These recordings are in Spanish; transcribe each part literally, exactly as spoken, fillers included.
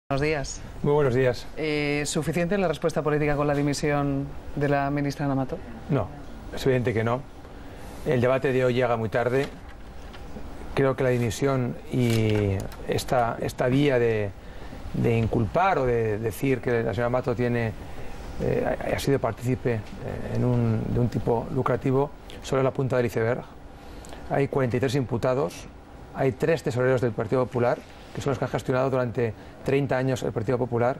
Buenos días. Muy buenos días. Eh, ¿Suficiente la respuesta política con la dimisión de la ministra Ana Mato? No, es evidente que no. El debate de hoy llega muy tarde. Creo que la dimisión y esta, esta vía de, de inculpar o de decir que la señora Mato tiene, eh, ha sido partícipe eh, en un, de un tipo lucrativo solo es la punta del iceberg. Hay cuarenta y tres imputados, hay tres tesoreros del Partido Popular, que son los que han gestionado durante treinta años el Partido Popular.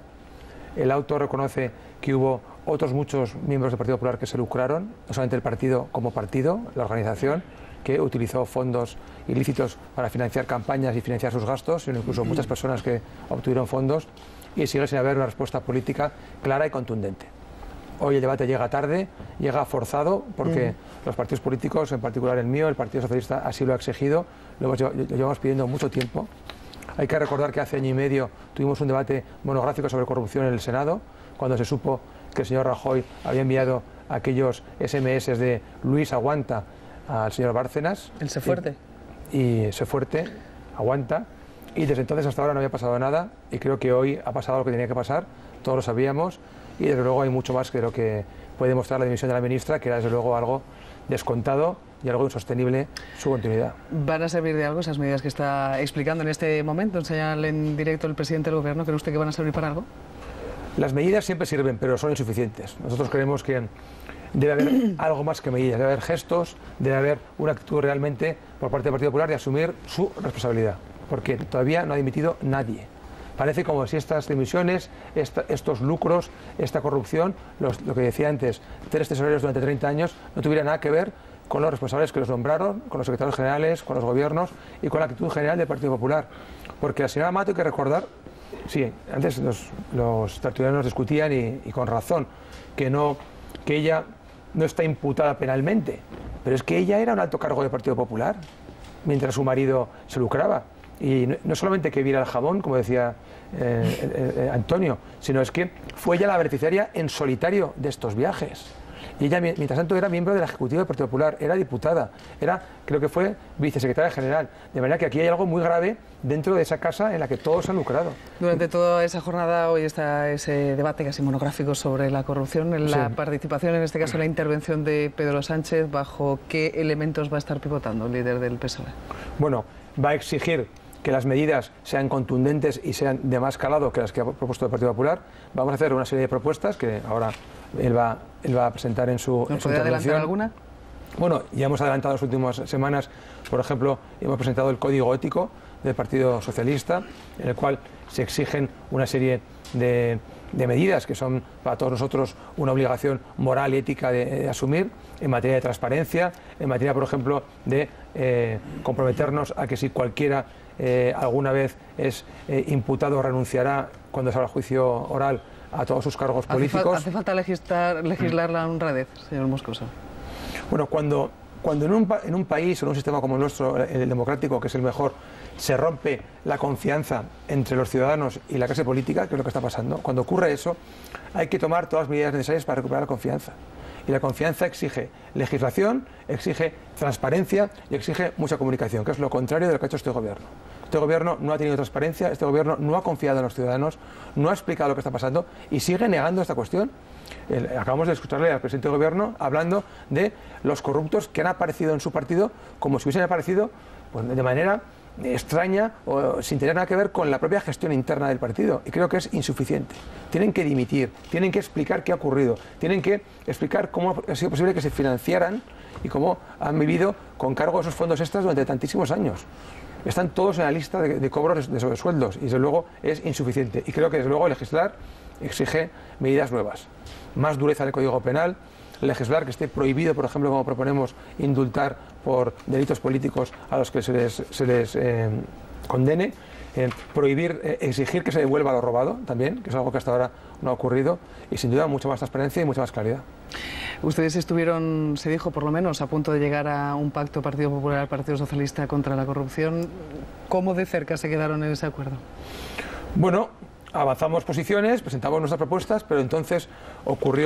El auto reconoce que hubo otros muchos miembros del Partido Popular que se lucraron, no solamente el partido como partido, la organización, que utilizó fondos ilícitos para financiar campañas y financiar sus gastos, sino incluso muchas personas que obtuvieron fondos, y sigue sin haber una respuesta política clara y contundente. Hoy el debate llega tarde, llega forzado, porque mm. los partidos políticos, en particular el mío, el Partido Socialista, así lo ha exigido, lo, hemos, lo llevamos pidiendo mucho tiempo. Hay que recordar que hace año y medio tuvimos un debate monográfico sobre corrupción en el Senado, cuando se supo que el señor Rajoy había enviado aquellos ese eme ese de Luis aguanta al señor Bárcenas. El sé fuerte. Y, y sé fuerte, aguanta. Y desde entonces hasta ahora no había pasado nada, y creo que hoy ha pasado lo que tenía que pasar, todos lo sabíamos, y desde luego hay mucho más que lo que puede demostrar la dimisión de la ministra, que era desde luego algo descontado y algo insostenible su continuidad. ¿Van a servir de algo esas medidas que está explicando en este momento, enseñar en directo el presidente del Gobierno? ¿Cree usted que van a servir para algo? Las medidas siempre sirven, pero son insuficientes. Nosotros creemos que debe haber algo más que medidas, debe haber gestos, debe haber una actitud realmente por parte del Partido Popular de asumir su responsabilidad, porque todavía no ha dimitido nadie. Parece como si estas dimisiones, esta, estos lucros, esta corrupción, los, lo que decía antes, tres tesoreros durante treinta años, no tuviera nada que ver con los responsables que los nombraron, con los secretarios generales, con los gobiernos y con la actitud general del Partido Popular. Porque la señora Mato, hay que recordar, sí, antes los, los tertulianos discutían y, y con razón, que, no, que ella no está imputada penalmente, pero es que ella era un alto cargo del Partido Popular, mientras su marido se lucraba. Y no, no solamente que viera el jabón, como decía eh, eh, eh, Antonio, sino es que fue ella la beneficiaria en solitario de estos viajes. Y ella, mientras tanto, era miembro de la Ejecutiva del Partido Popular, era diputada, era, creo que fue vicesecretaria general. De manera que aquí hay algo muy grave dentro de esa casa en la que todos han lucrado. Durante toda esa jornada hoy está ese debate casi monográfico sobre la corrupción, en la sí. participación, en este caso, en la intervención de Pedro Sánchez. ¿Bajo qué elementos va a estar pivotando el líder del P S O E? Bueno, va a exigir que las medidas sean contundentes y sean de más calado que las que ha propuesto el Partido Popular. Vamos a hacer una serie de propuestas que ahora él va, él va a presentar en su, en su ¿Puede adelantar alguna? Bueno, ya hemos adelantado en las últimas semanas, por ejemplo, hemos presentado el Código Ético del Partido Socialista, en el cual se exigen una serie de, de medidas que son para todos nosotros una obligación moral y ética de, de asumir, en materia de transparencia, en materia, por ejemplo, de eh, comprometernos a que si cualquiera eh, alguna vez es eh, imputado renunciará cuando se haga el juicio oral a todos sus cargos políticos. ¿Hace, hace falta legislar, legislar la honradez, señor Moscoso? Bueno, cuando, cuando en, un, en un país o en un sistema como el nuestro, el democrático, que es el mejor, se rompe la confianza entre los ciudadanos y la clase política, que es lo que está pasando, cuando ocurre eso, hay que tomar todas las medidas necesarias para recuperar la confianza. Y la confianza exige legislación, exige transparencia y exige mucha comunicación, que es lo contrario de lo que ha hecho este gobierno. Este gobierno no ha tenido transparencia, este gobierno no ha confiado en los ciudadanos, no ha explicado lo que está pasando y sigue negando esta cuestión. El, acabamos de escucharle al presidente del gobierno hablando de los corruptos que han aparecido en su partido como si hubiesen aparecido pues, de manera extraña o sin tener nada que ver con la propia gestión interna del partido, y creo que es insuficiente. Tienen que dimitir, tienen que explicar qué ha ocurrido, tienen que explicar cómo ha sido posible que se financiaran y cómo han vivido con cargo a esos fondos extras durante tantísimos años. Están todos en la lista de, de cobros de sobresueldos y desde luego es insuficiente, y creo que desde luego legislar exige medidas nuevas, más dureza en el Código Penal, legislar que esté prohibido, por ejemplo, como proponemos, indultar por delitos políticos a los que se les, se les eh, condene, eh, prohibir, eh, exigir que se devuelva lo robado también, que es algo que hasta ahora no ha ocurrido, y sin duda mucha más transparencia y mucha más claridad. Ustedes estuvieron, se dijo por lo menos, a punto de llegar a un pacto Partido Popular, Partido Socialista contra la corrupción. ¿Cómo de cerca se quedaron en ese acuerdo? Bueno, avanzamos posiciones, presentamos nuestras propuestas, pero entonces ocurrió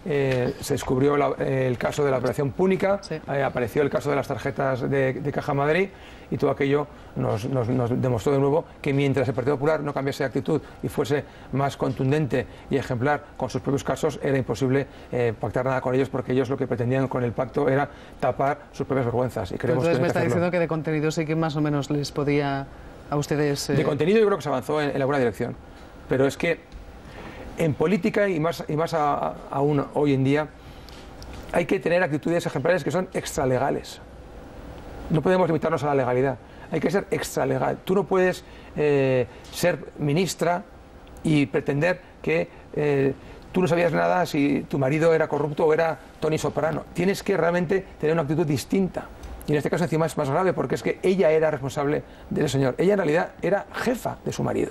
eh, se descubrió la, eh, el caso de la operación Púnica, sí. eh, apareció el caso de las tarjetas de, de Caja Madrid, y todo aquello nos, nos, nos demostró de nuevo que mientras el Partido Popular no cambiase de actitud y fuese más contundente y ejemplar con sus propios casos, era imposible eh, pactar nada con ellos, porque ellos lo que pretendían con el pacto era tapar sus propias vergüenzas. Y Pero entonces me está diciendo que de contenido sí que más o menos les podía a ustedes... Eh... De contenido yo creo que se avanzó en, en la buena dirección, pero es que en política y más, y más a, a, aún hoy en día hay que tener actitudes ejemplares que son extralegales. No podemos limitarnos a la legalidad, hay que ser extralegal. Tú no puedes eh, ser ministra y pretender que eh, tú no sabías nada si tu marido era corrupto o era Tony Soprano. Tienes que realmente tener una actitud distinta. Y en este caso encima es más grave, porque es que ella era responsable del señor. Ella en realidad era jefa de su marido.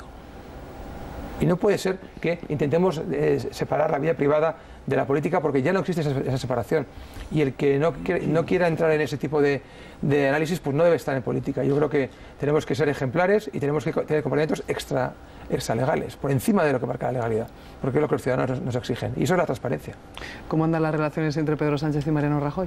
Y no puede ser que intentemos eh, separar la vida privada de la política, porque ya no existe esa, esa separación. Y el que no, que, no quiera entrar en ese tipo de, de análisis, pues no debe estar en política. Yo creo que tenemos que ser ejemplares y tenemos que tener comportamientos extra, extralegales, por encima de lo que marca la legalidad, porque es lo que los ciudadanos nos, nos exigen. Y eso es la transparencia. ¿Cómo andan las relaciones entre Pedro Sánchez y Mariano Rajoy?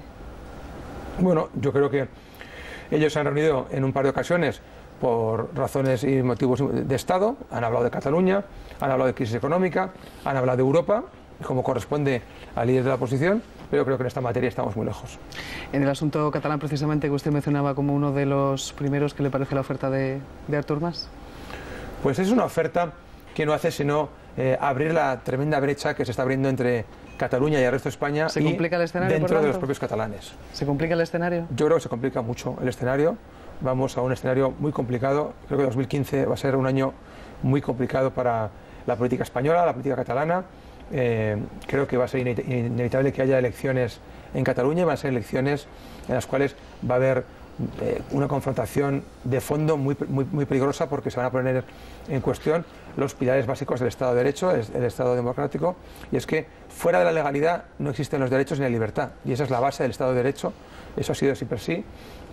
Bueno, yo creo que ellos se han reunido en un par de ocasiones por razones y motivos de Estado, han hablado de Cataluña, han hablado de crisis económica, han hablado de Europa, como corresponde al líder de la oposición, pero creo que en esta materia estamos muy lejos. En el asunto catalán, precisamente, que usted mencionaba como uno de los primeros, ¿qué le parece la oferta de, de Artur Mas? Pues es una oferta que no hace sino eh, abrir la tremenda brecha que se está abriendo entre Cataluña y el resto de España. ¿Se complica el escenario, dentro de los propios catalanes? ¿Se complica el escenario? Yo creo que se complica mucho el escenario. Vamos a un escenario muy complicado. Creo que dos mil quince va a ser un año muy complicado para la política española, la política catalana. Eh, creo que va a ser inevitable que haya elecciones en Cataluña, y van a ser elecciones en las cuales va a haber eh, una confrontación de fondo muy, muy, muy peligrosa, porque se van a poner en cuestión los pilares básicos del Estado de Derecho, el, el Estado democrático, y es que fuera de la legalidad no existen los derechos ni la libertad, y esa es la base del Estado de Derecho. Eso ha sido siempre así,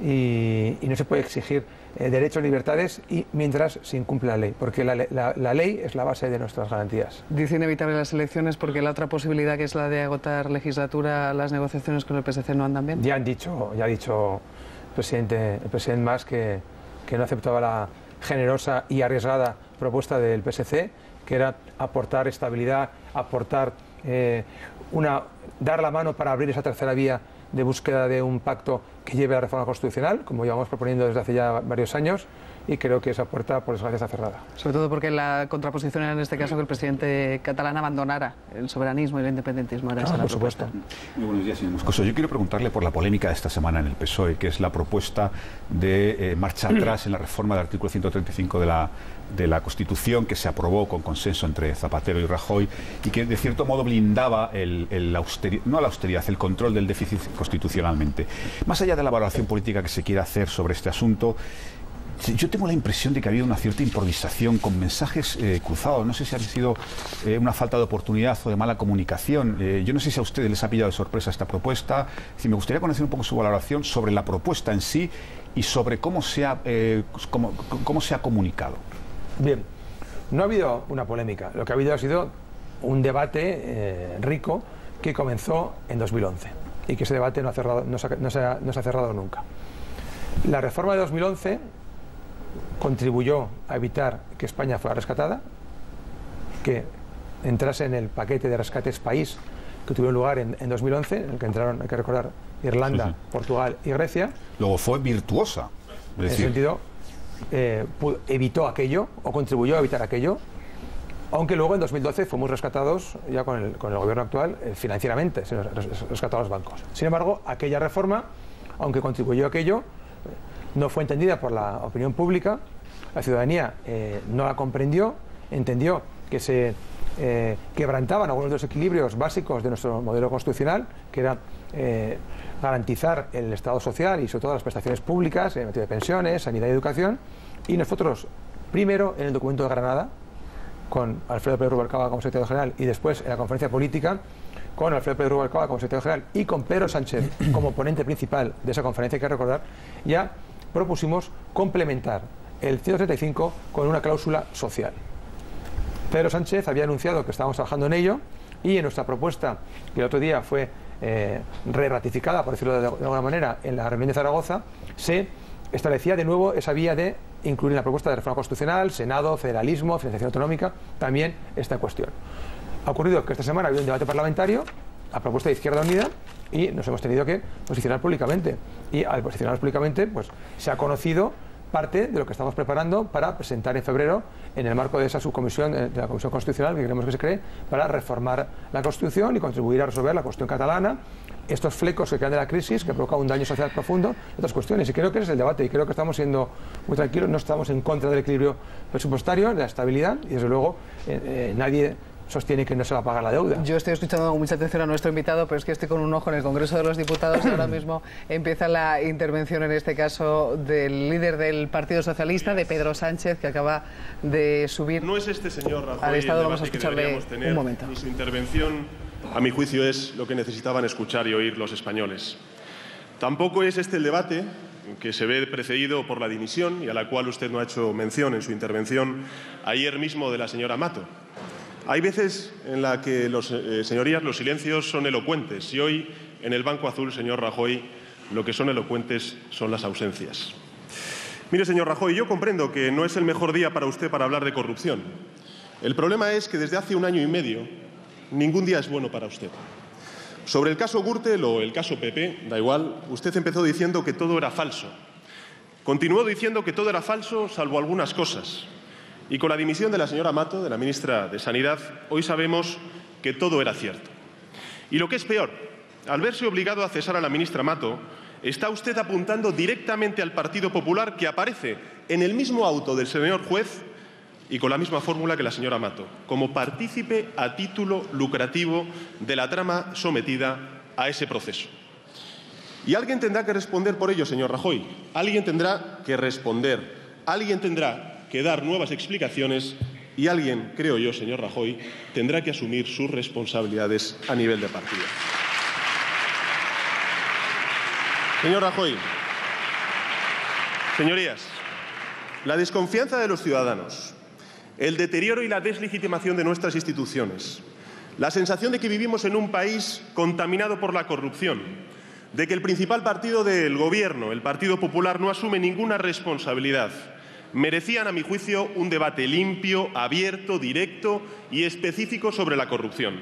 y, y no se puede exigir eh, derechos y libertades y mientras se incumple la ley, porque la, la, la ley es la base de nuestras garantías. Dice inevitable las elecciones porque la otra posibilidad, que es la de agotar legislatura, las negociaciones con el P S C no andan bien. Ya han dicho, ya ha dicho el presidente, el presidente Mas que, que no aceptaba la generosa y arriesgada propuesta del P S C, que era aportar estabilidad, aportar eh, una, dar la mano para abrir esa tercera vía de búsqueda de un pacto que lleve a la reforma constitucional, como llevamos proponiendo desde hace ya varios años, y creo que esa puerta, por desgracia, está cerrada. Sobre todo porque la contraposición era en este caso que el presidente catalán abandonara el soberanismo y el independentismo. Era esa ah, la por supuesto. Muy buenos días, señor Moscoso. Yo quiero preguntarle por la polémica de esta semana en el P S O E, que es la propuesta de eh, marcha atrás en la reforma del artículo ciento treinta y cinco de la, de la Constitución, que se aprobó con consenso entre Zapatero y Rajoy, y que de cierto modo blindaba el, el austeridad, no la austeridad, el control del déficit constitucionalmente. Más allá de la valoración política que se quiera hacer sobre este asunto, yo tengo la impresión de que ha habido una cierta improvisación con mensajes eh, cruzados. No sé si ha sido eh, una falta de oportunidad o de mala comunicación. Eh, yo no sé si a ustedes les ha pillado de sorpresa esta propuesta. Si me gustaría conocer un poco su valoración sobre la propuesta en sí y sobre cómo se ha, eh, cómo, cómo se ha comunicado. Bien, no ha habido una polémica. Lo que ha habido ha sido un debate eh, rico que comenzó en dos mil once y que ese debate no, ha cerrado, no, se ha, no, se ha, no se ha cerrado nunca. La reforma de dos mil once contribuyó a evitar que España fuera rescatada, que entrase en el paquete de rescates país que tuvo lugar en, en dos mil once, en el que entraron, hay que recordar, Irlanda, sí, sí. Portugal y Grecia. Luego fue virtuosa. Es en decir... ese sentido, eh, pudo, evitó aquello, o contribuyó a evitar aquello, aunque luego en dos mil doce fuimos rescatados, ya con el, con el gobierno actual, eh, financieramente, se rescataron los bancos. Sin embargo, aquella reforma, aunque contribuyó a aquello, no fue entendida por la opinión pública, la ciudadanía eh, no la comprendió, entendió que se eh, quebrantaban algunos de los equilibrios básicos de nuestro modelo constitucional, que era eh, garantizar el Estado social y sobre todo las prestaciones públicas en materia de pensiones, sanidad y educación, y nosotros, primero en el documento de Granada, con Alfredo Pérez Rubalcaba como secretario general, y después en la conferencia política, con Alfredo Pérez Rubalcaba como secretario general y con Pedro Sánchez como ponente principal de esa conferencia, hay que recordar, ya propusimos complementar el ciento treinta y cinco con una cláusula social. Pedro Sánchez había anunciado que estábamos trabajando en ello, y en nuestra propuesta, que el otro día fue eh, re-ratificada, por decirlo de, de alguna manera, en la reunión de Zaragoza, se establecía de nuevo esa vía de incluir en la propuesta de reforma constitucional, Senado, federalismo, financiación autonómica, también esta cuestión. Ha ocurrido que esta semana ha habido un debate parlamentario a propuesta de Izquierda Unida y nos hemos tenido que posicionar públicamente. Y al posicionarnos públicamente, pues se ha conocido parte de lo que estamos preparando para presentar en febrero en el marco de esa subcomisión, de la Comisión Constitucional que queremos que se cree, para reformar la Constitución y contribuir a resolver la cuestión catalana, estos flecos que quedan de la crisis, que provoca un daño social profundo, otras cuestiones. Y creo que ese es el debate, y creo que estamos siendo muy tranquilos, no estamos en contra del equilibrio presupuestario, de la estabilidad, y desde luego eh, eh, nadie sostiene que no se va a pagar la deuda. Yo estoy escuchando con mucha atención a nuestro invitado, pero es que estoy con un ojo en el Congreso de los Diputados y ahora mismo empieza la intervención, en este caso, del líder del Partido Socialista, de Pedro Sánchez, que acaba de subir. No es este señor Rajoy al Estado. Vamos a el debate que escucharle deberíamos tener, un momento. y su intervención, a mi juicio, es lo que necesitaban escuchar y oír los españoles. Tampoco es este el debate que se ve precedido por la dimisión, y a la cual usted no ha hecho mención en su intervención ayer mismo, de la señora Mato. Hay veces en las que, los, eh, señorías, los silencios son elocuentes, y hoy, en el Banco Azul, señor Rajoy, lo que son elocuentes son las ausencias. Mire, señor Rajoy, yo comprendo que no es el mejor día para usted para hablar de corrupción. El problema es que desde hace un año y medio ningún día es bueno para usted. Sobre el caso Gürtel o el caso P P, da igual, usted empezó diciendo que todo era falso. Continuó diciendo que todo era falso, salvo algunas cosas. Y con la dimisión de la señora Mato, de la ministra de Sanidad, hoy sabemos que todo era cierto. Y lo que es peor, al verse obligado a cesar a la ministra Mato, está usted apuntando directamente al Partido Popular, que aparece en el mismo auto del señor juez y con la misma fórmula que la señora Mato, como partícipe a título lucrativo de la trama sometida a ese proceso. Y alguien tendrá que responder por ello, señor Rajoy. Alguien tendrá que responder. Alguien tendrá que dar nuevas explicaciones y alguien, creo yo, señor Rajoy, tendrá que asumir sus responsabilidades a nivel de partido. Señor Rajoy, señorías, la desconfianza de los ciudadanos, el deterioro y la deslegitimación de nuestras instituciones, la sensación de que vivimos en un país contaminado por la corrupción, de que el principal partido del Gobierno, el Partido Popular, no asume ninguna responsabilidad, merecían, a mi juicio, un debate limpio, abierto, directo y específico sobre la corrupción.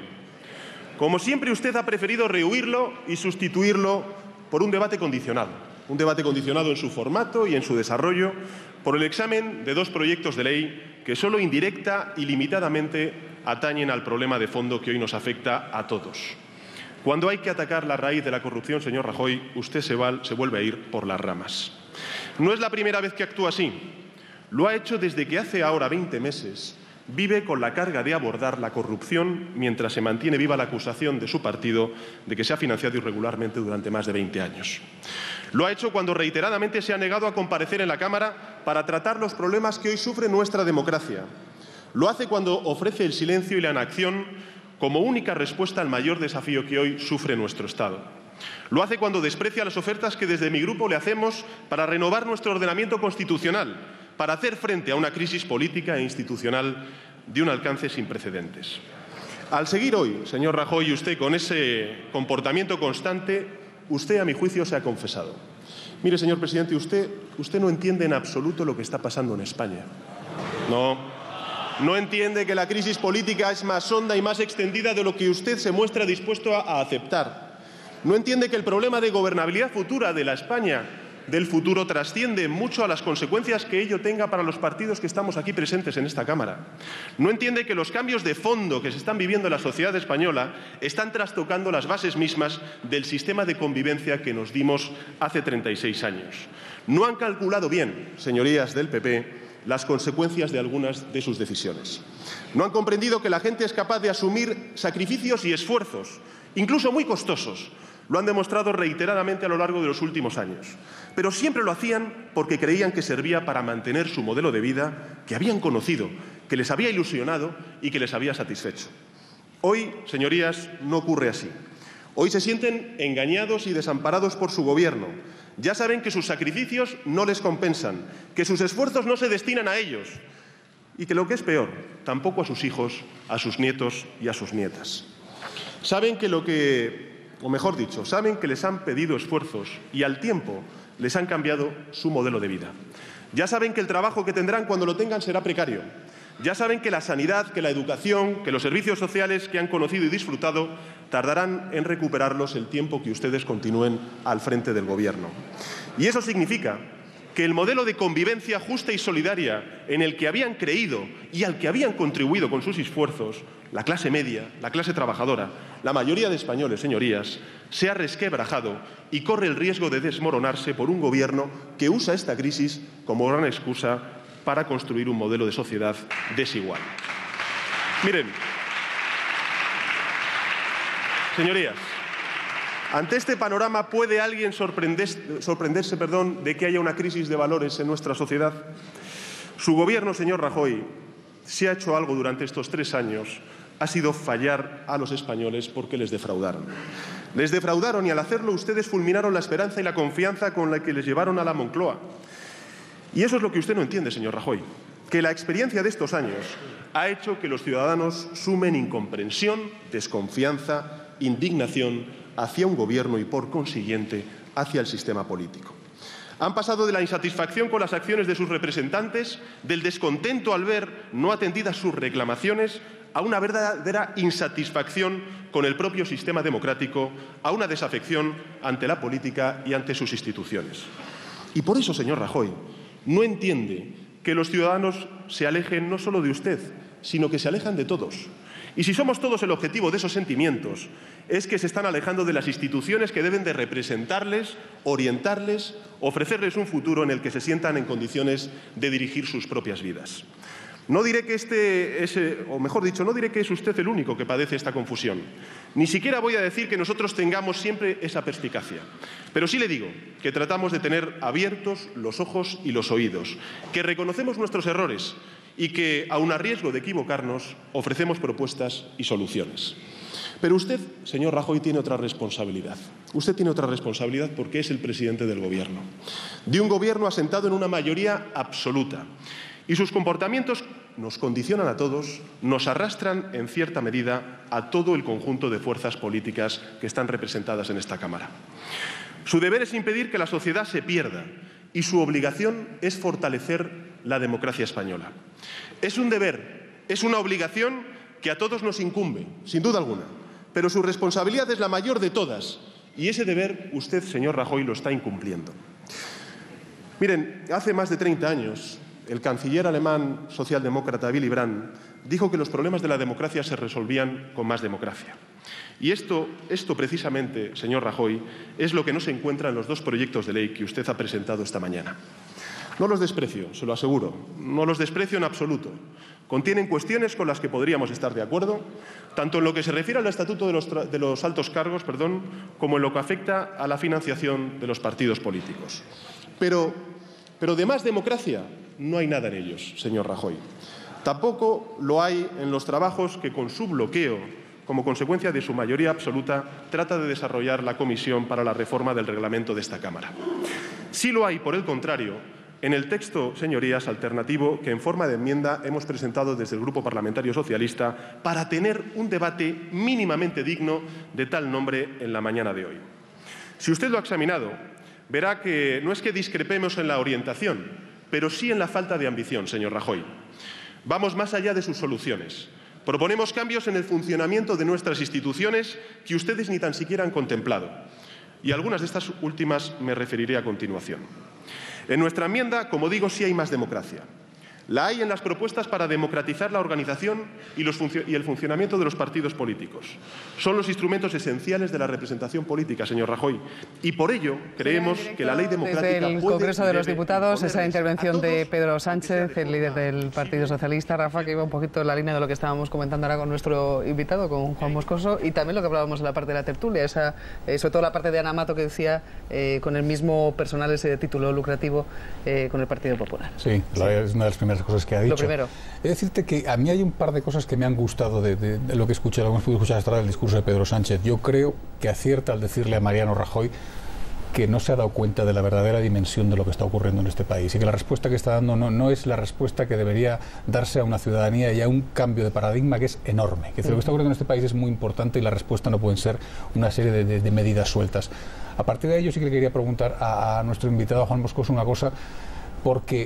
Como siempre, usted ha preferido rehuirlo y sustituirlo por un debate condicionado. Un debate condicionado en su formato y en su desarrollo por el examen de dos proyectos de ley que solo indirecta y limitadamente atañen al problema de fondo que hoy nos afecta a todos. Cuando hay que atacar la raíz de la corrupción, señor Rajoy, usted se, va, se vuelve a ir por las ramas. No es la primera vez que actúa así. Lo ha hecho desde que hace ahora veinte meses vive con la carga de abordar la corrupción mientras se mantiene viva la acusación de su partido de que se ha financiado irregularmente durante más de veinte años. Lo ha hecho cuando reiteradamente se ha negado a comparecer en la Cámara para tratar los problemas que hoy sufre nuestra democracia. Lo hace cuando ofrece el silencio y la inacción como única respuesta al mayor desafío que hoy sufre nuestro Estado. Lo hace cuando desprecia las ofertas que desde mi grupo le hacemos para renovar nuestro ordenamiento constitucional, para hacer frente a una crisis política e institucional de un alcance sin precedentes. Al seguir hoy, señor Rajoy, y usted con ese comportamiento constante, usted, a mi juicio, se ha confesado. Mire, señor presidente, usted, usted no entiende en absoluto lo que está pasando en España. No, no entiende que la crisis política es más honda y más extendida de lo que usted se muestra dispuesto a, a aceptar. No entiende que el problema de gobernabilidad futura de la España del futuro trasciende mucho a las consecuencias que ello tenga para los partidos que estamos aquí presentes en esta Cámara. No entiende que los cambios de fondo que se están viviendo en la sociedad española están trastocando las bases mismas del sistema de convivencia que nos dimos hace treinta y seis años. No han calculado bien, señorías del P P, las consecuencias de algunas de sus decisiones. No han comprendido que la gente es capaz de asumir sacrificios y esfuerzos, incluso muy costosos. Lo han demostrado reiteradamente a lo largo de los últimos años. Pero siempre lo hacían porque creían que servía para mantener su modelo de vida que habían conocido, que les había ilusionado y que les había satisfecho. Hoy, señorías, no ocurre así. Hoy se sienten engañados y desamparados por su gobierno. Ya saben que sus sacrificios no les compensan, que sus esfuerzos no se destinan a ellos y que, lo que es peor, tampoco a sus hijos, a sus nietos y a sus nietas. Saben que lo que, o mejor dicho, saben que les han pedido esfuerzos y al tiempo les han cambiado su modelo de vida. Ya saben que el trabajo que tendrán cuando lo tengan será precario. Ya saben que la sanidad, que la educación, que los servicios sociales que han conocido y disfrutado tardarán en recuperarlos el tiempo que ustedes continúen al frente del Gobierno. Y eso significa que el modelo de convivencia justa y solidaria en el que habían creído y al que habían contribuido con sus esfuerzos la clase media, la clase trabajadora, la mayoría de españoles, señorías, se ha resquebrajado y corre el riesgo de desmoronarse por un Gobierno que usa esta crisis como gran excusa para construir un modelo de sociedad desigual. Miren, señorías, ante este panorama, ¿puede alguien sorprenderse, sorprenderse perdón, de que haya una crisis de valores en nuestra sociedad? Su Gobierno, señor Rajoy, si ha hecho algo durante estos tres años, ha sido fallar a los españoles porque les defraudaron. Les defraudaron y al hacerlo ustedes fulminaron la esperanza y la confianza con la que les llevaron a la Moncloa. Y eso es lo que usted no entiende, señor Rajoy, que la experiencia de estos años ha hecho que los ciudadanos sumen incomprensión, desconfianza, indignación hacia un Gobierno y, por consiguiente, hacia el sistema político. Han pasado de la insatisfacción con las acciones de sus representantes, del descontento al ver no atendidas sus reclamaciones, a una verdadera insatisfacción con el propio sistema democrático, a una desafección ante la política y ante sus instituciones. Y por eso, señor Rajoy, no entiende que los ciudadanos se alejen no solo de usted, sino que se alejan de todos. Y si somos todos el objetivo de esos sentimientos, es que se están alejando de las instituciones que deben de representarles, orientarles, ofrecerles un futuro en el que se sientan en condiciones de dirigir sus propias vidas. No diré que este es, o mejor dicho, no diré que es usted el único que padece esta confusión. Ni siquiera voy a decir que nosotros tengamos siempre esa perspicacia. Pero sí le digo que tratamos de tener abiertos los ojos y los oídos, que reconocemos nuestros errores y que, aun a riesgo de equivocarnos, ofrecemos propuestas y soluciones. Pero usted, señor Rajoy, tiene otra responsabilidad. Usted tiene otra responsabilidad porque es el presidente del Gobierno, de un Gobierno asentado en una mayoría absoluta. Y sus comportamientos nos condicionan a todos, nos arrastran en cierta medida a todo el conjunto de fuerzas políticas que están representadas en esta Cámara. Su deber es impedir que la sociedad se pierda y su obligación es fortalecer la democracia española. Es un deber, es una obligación que a todos nos incumbe, sin duda alguna, pero su responsabilidad es la mayor de todas y ese deber usted, señor Rajoy, lo está incumpliendo. Miren, hace más de treinta años, el canciller alemán socialdemócrata Willy Brandt dijo que los problemas de la democracia se resolvían con más democracia. Y esto, esto precisamente, señor Rajoy, es lo que no se encuentra en los dos proyectos de ley que usted ha presentado esta mañana. No los desprecio, se lo aseguro, no los desprecio en absoluto. Contienen cuestiones con las que podríamos estar de acuerdo, tanto en lo que se refiere al estatuto de los, de los altos cargos, perdón, como en lo que afecta a la financiación de los partidos políticos. Pero, pero de más democracia no hay nada en ellos, señor Rajoy. Tampoco lo hay en los trabajos que, con su bloqueo, como consecuencia de su mayoría absoluta, trata de desarrollar la Comisión para la Reforma del Reglamento de esta Cámara. Sí lo hay, por el contrario, en el texto, señorías, alternativo que en forma de enmienda hemos presentado desde el Grupo Parlamentario Socialista para tener un debate mínimamente digno de tal nombre en la mañana de hoy. Si usted lo ha examinado, verá que no es que discrepemos en la orientación, pero sí en la falta de ambición, señor Rajoy. Vamos más allá de sus soluciones. Proponemos cambios en el funcionamiento de nuestras instituciones que ustedes ni tan siquiera han contemplado. Y a algunas de estas últimas me referiré a continuación. En nuestra enmienda, como digo, sí hay más democracia. La hay en las propuestas para democratizar la organización y, los y el funcionamiento de los partidos políticos. Son los instrumentos esenciales de la representación política, señor Rajoy. Y por ello creemos que la ley democrática Desde el puede Congreso de los Diputados, esa intervención de Pedro todos, Sánchez, el líder del Partido Socialista, Rafa, que iba un poquito en la línea de lo que estábamos comentando ahora con nuestro invitado, con Juan Moscoso, y también lo que hablábamos en la parte de la tertulia, esa, eh, sobre todo la parte de Ana Mato que decía eh, con el mismo personal ese título lucrativo eh, con el Partido Popular. Sí, sí, es una de las primeras cosas que ha dicho. Lo primero. He de decirte que a mí hay un par de cosas que me han gustado de, de, de lo que escuché, lo que hemos podido escuchar hasta ahora del discurso de Pedro Sánchez. Yo creo que acierta al decirle a Mariano Rajoy que no se ha dado cuenta de la verdadera dimensión de lo que está ocurriendo en este país y que la respuesta que está dando no, no es la respuesta que debería darse a una ciudadanía y a un cambio de paradigma que es enorme. Que mm. lo que está ocurriendo en este país es muy importante y la respuesta no pueden ser una serie de, de, de medidas sueltas. A partir de ello sí que le quería preguntar a, a nuestro invitado, a Juan Moscoso, una cosa, porque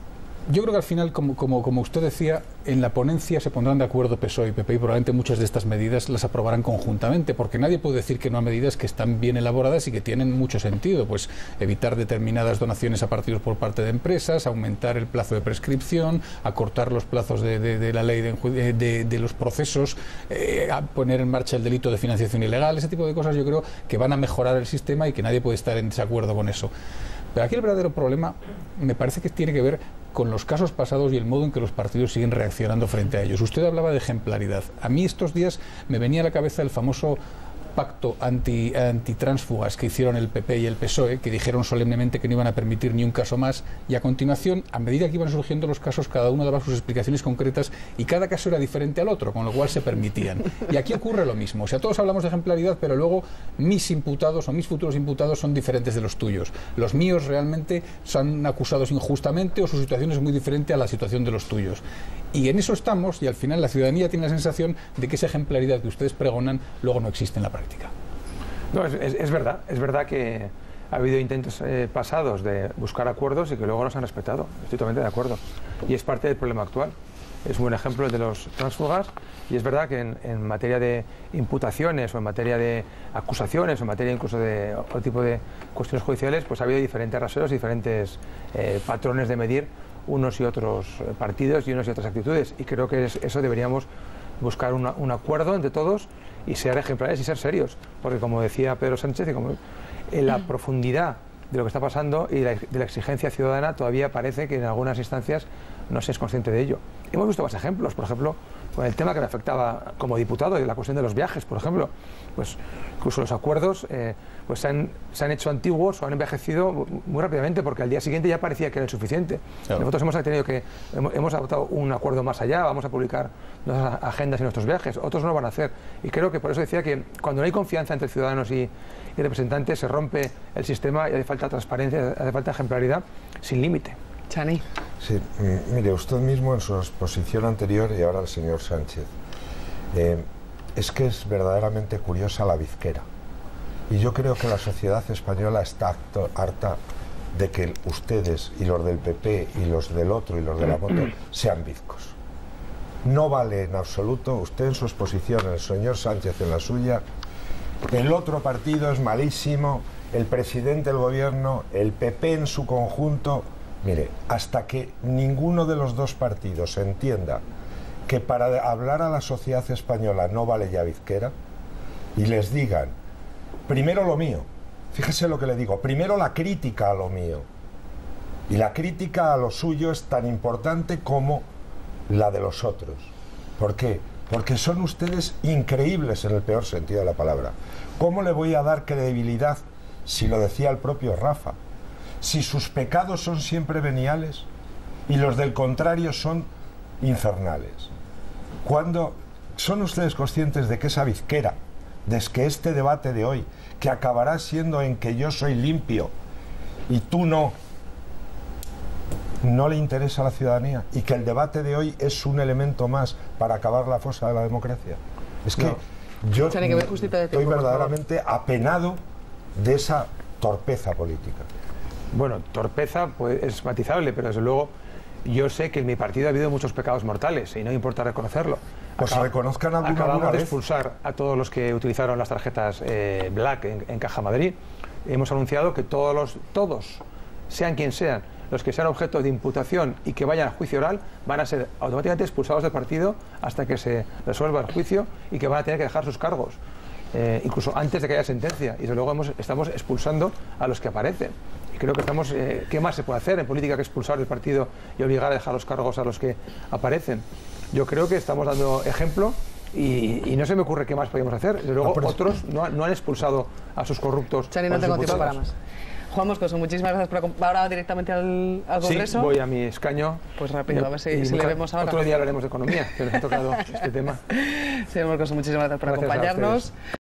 yo creo que al final, como, como, como usted decía, en la ponencia se pondrán de acuerdo P S O E y P P y probablemente muchas de estas medidas las aprobarán conjuntamente, porque nadie puede decir que no a medidas que están bien elaboradas y que tienen mucho sentido, pues evitar determinadas donaciones a partidos por parte de empresas, aumentar el plazo de prescripción, acortar los plazos de, de, de la ley de, de, de los procesos, eh, a poner en marcha el delito de financiación ilegal, ese tipo de cosas yo creo que van a mejorar el sistema y que nadie puede estar en desacuerdo con eso. Pero aquí el verdadero problema me parece que tiene que ver con los casos pasados y el modo en que los partidos siguen reaccionando frente a ellos. Usted hablaba de ejemplaridad. A mí estos días me venía a la cabeza el famoso pacto anti, antitránsfugas que hicieron el P P y el P S O E, que dijeron solemnemente que no iban a permitir ni un caso más, y a continuación, a medida que iban surgiendo los casos, cada uno daba sus explicaciones concretas y cada caso era diferente al otro, con lo cual se permitían. Y aquí ocurre lo mismo. O sea, todos hablamos de ejemplaridad, pero luego mis imputados o mis futuros imputados son diferentes de los tuyos. Los míos realmente son acusados injustamente o su situación es muy diferente a la situación de los tuyos. Y en eso estamos, y al final la ciudadanía tiene la sensación de que esa ejemplaridad que ustedes pregonan luego no existe en la práctica. No, es, es, es verdad, es verdad que ha habido intentos eh, pasados de buscar acuerdos y que luego no se han respetado. Estoy totalmente de acuerdo. Y es parte del problema actual. Es un buen ejemplo el de los tránsfugas, y es verdad que en, en materia de imputaciones o en materia de acusaciones o en materia incluso de otro tipo de cuestiones judiciales, pues ha habido diferentes raseros, diferentes eh, patrones de medir unos y otros partidos y unas y otras actitudes, y creo que es, eso deberíamos buscar una, un acuerdo entre todos y ser ejemplares y ser serios, porque como decía Pedro Sánchez, y como, en la profundidad de lo que está pasando y la, de la exigencia ciudadana todavía parece que en algunas instancias no se es consciente de ello. Hemos visto más ejemplos, por ejemplo, con el tema que me afectaba como diputado, y la cuestión de los viajes, por ejemplo, pues incluso los acuerdos eh, pues se han, se han hecho antiguos o han envejecido muy rápidamente, porque al día siguiente ya parecía que era insuficiente. Claro. Nosotros hemos tenido que, hemos, hemos adoptado un acuerdo más allá, vamos a publicar nuestras agendas y nuestros viajes, otros no lo van a hacer, y creo que por eso decía que cuando no hay confianza entre ciudadanos y, y representantes se rompe el sistema y hace falta transparencia, hace falta ejemplaridad sin límite. Chani. Sí, mire, usted mismo en su exposición anterior y ahora el señor Sánchez, eh, es que es verdaderamente curiosa la bizquera. Y yo creo que la sociedad española está harta de que ustedes y los del P P y los del otro y los de la moto sean bizcos. No vale en absoluto, usted en su exposición, el señor Sánchez en la suya, el otro partido es malísimo, el presidente del gobierno, el P P en su conjunto. Mire, hasta que ninguno de los dos partidos entienda que para hablar a la sociedad española no vale ya bizquera, y les digan, primero lo mío, fíjese lo que le digo, primero la crítica a lo mío, y la crítica a lo suyo es tan importante como la de los otros. ¿Por qué? Porque son ustedes increíbles en el peor sentido de la palabra. ¿Cómo le voy a dar credibilidad si lo decía el propio Rafa? Si sus pecados son siempre veniales y los del contrario son infernales. Cuando son ustedes conscientes de que esa bizquera, de que este debate de hoy, que acabará siendo en que yo soy limpio y tú no, no le interesa a la ciudadanía, y que el debate de hoy es un elemento más para acabar la fosa de la democracia? Es que no. yo Chani, que justito de tiempo, estoy verdaderamente apenado de esa torpeza política. Bueno, torpeza pues, es matizable, pero desde luego yo sé que en mi partido ha habido muchos pecados mortales y no importa reconocerlo. Pues Acab reconozcan alguna Acabamos alguna de vez. expulsar a todos los que utilizaron las tarjetas eh, Black en, en Caja Madrid. Hemos anunciado que todos, los, todos, sean quien sean, los que sean objeto de imputación y que vayan a juicio oral, van a ser automáticamente expulsados del partido hasta que se resuelva el juicio, y que van a tener que dejar sus cargos. Eh, incluso antes de que haya sentencia, y desde luego hemos, estamos expulsando a los que aparecen. Y creo que estamos, eh, ¿qué más se puede hacer en política que expulsar del partido y obligar a dejar los cargos a los que aparecen? Yo creo que estamos dando ejemplo, y, y no se me ocurre qué más podemos hacer. Desde luego, no, otros no, no han expulsado a sus corruptos. Chani, no tengo tiempo para más. Juan Moscoso, muchísimas gracias por acompañarnos. ¿Ahora directamente al, al Congreso? Sí, voy a mi escaño. Pues rápido, a ver si, si le vemos ahora. Otro día hablaremos de economía, que nos ha tocado este tema. Señor Moscoso, muchísimas gracias por Gracias acompañarnos.